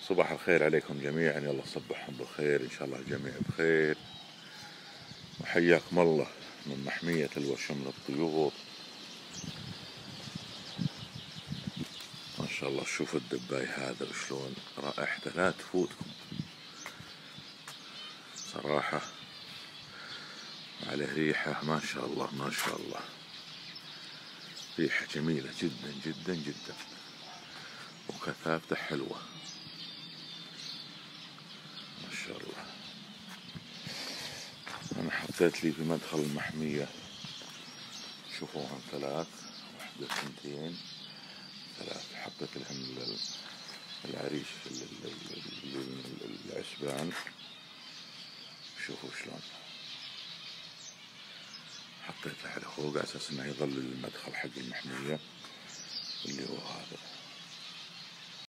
صباح الخير عليكم جميعا، يلا صبحهم بالخير، إن شاء الله الجميع بخير. وحياكم الله من محمية الوشم للطيور. ما شاء الله شوفوا الدباي هذا وشلون رائحته لا تفوتكم صراحة، عليه ريحة ما شاء الله ما شاء الله، ريحة جميلة جدا جدا جدا وكثافته حلوة ما شاء الله. أنا حطيت لي في مدخل المحمية، شوفوهم ثلاث، واحدة ثنتين ثلاث، حطيت لهم العريش العسبان، شوفوا شلون حطيته على فوق على أساس إنه يظل المدخل حق المحمية اللي هو هذا.